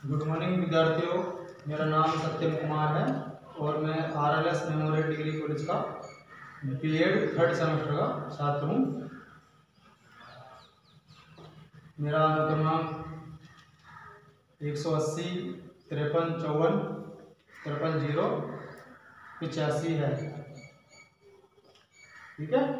Good morning विद्यार्थियों, मेरा नाम सत्यम कुमार है और मैं आरएलएस मेमोरियल डिग्री कॉलेज का बीएड थर्ड सेमेस्टर का छात्र हूँ। मेरा अनुक्रमांक 180 53 54 53 0 85 है। ठीक है।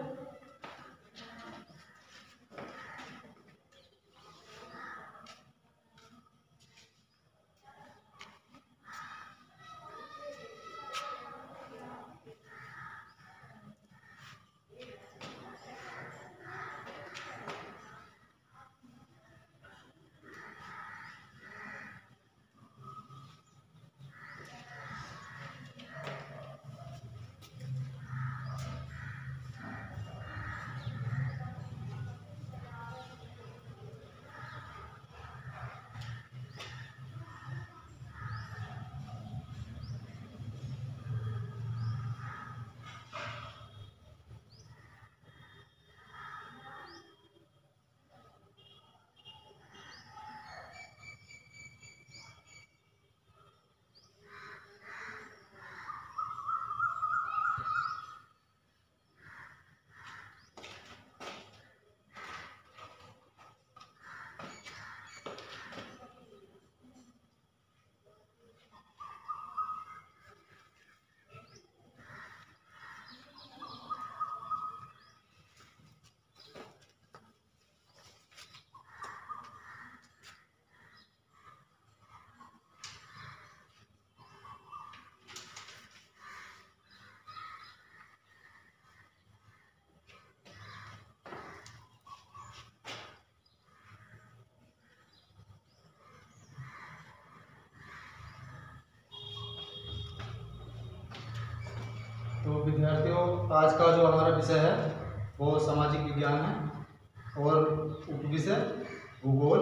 तो विद्यार्थियों, आज का जो हमारा विषय है वो सामाजिक विज्ञान है और उपविषय भूगोल।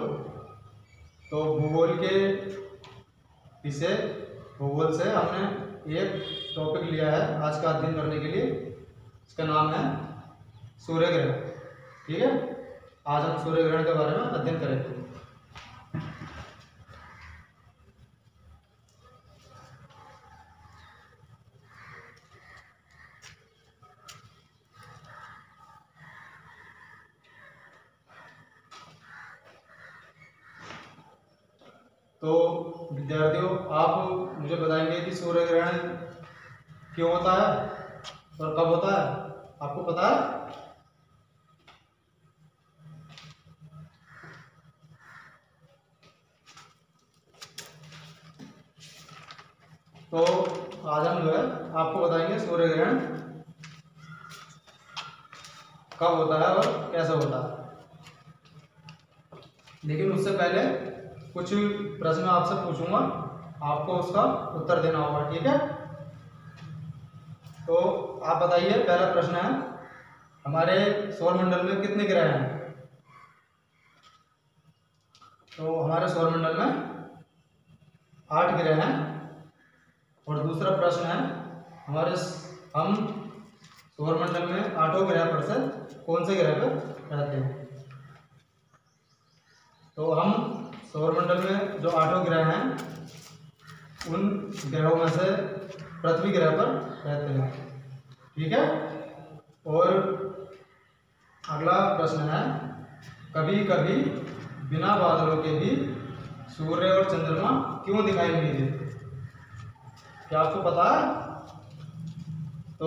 तो भूगोल के विषय भूगोल से हमने एक टॉपिक लिया है आज का अध्ययन करने के लिए। इसका नाम है सूर्य ग्रहण। ठीक है, आज हम सूर्य ग्रहण के बारे में अध्ययन करेंगे। तो विद्यार्थियों, आप मुझे बताएंगे कि सूर्य ग्रहण क्यों होता है और कब होता है, आपको पता है? तो आज हम जो है आपको बताएंगे सूर्य ग्रहण कब होता है और कैसे होता है। लेकिन उससे पहले कुछ प्रश्न आपसे पूछूंगा, आपको उसका उत्तर देना होगा। ठीक है, तो आप बताइए। पहला प्रश्न है, हमारे सौरमंडल में कितने ग्रह हैं? तो हमारे सौरमंडल में 8 ग्रह हैं। और दूसरा प्रश्न है, हम सौरमंडल में 8 ग्रह पर से कौन से ग्रह पर रहते हैं? तो हम सौरमंडल में जो 8 ग्रह हैं उन ग्रहों में से पृथ्वी ग्रह पर रहते हैं। ठीक है। और अगला प्रश्न है, कभी कभी बिना बादलों के भी सूर्य और चंद्रमा क्यों दिखाई नहीं देते? क्या आपको पता है? तो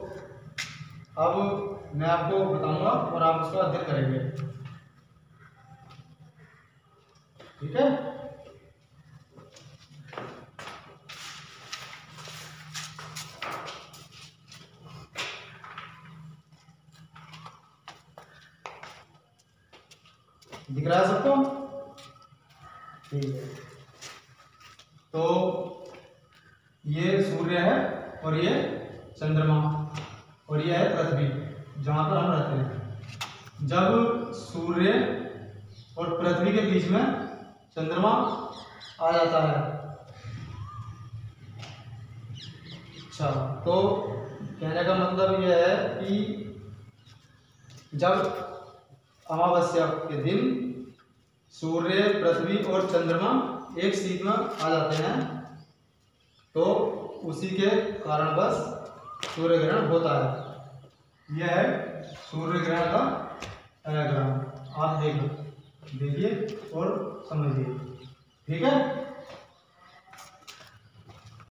अब मैं आपको बताऊंगा और आप उसका अध्ययन करेंगे। ठीक है। दिख रहा है सबको? ठीक है। तो ये सूर्य है और ये चंद्रमा और ये है पृथ्वी जहां पर हम रहते हैं। जब सूर्य और पृथ्वी के बीच में चंद्रमा आ जाता है, अच्छा, तो कहने का मतलब यह है कि जब अमावस्या के दिन सूर्य, पृथ्वी और चंद्रमा एक सीध में आ जाते हैं तो उसी के कारण बस सूर्य ग्रहण होता है। यह है सूर्य ग्रहण का डायग्राम। आप देखिए और समझिए। ठीक है।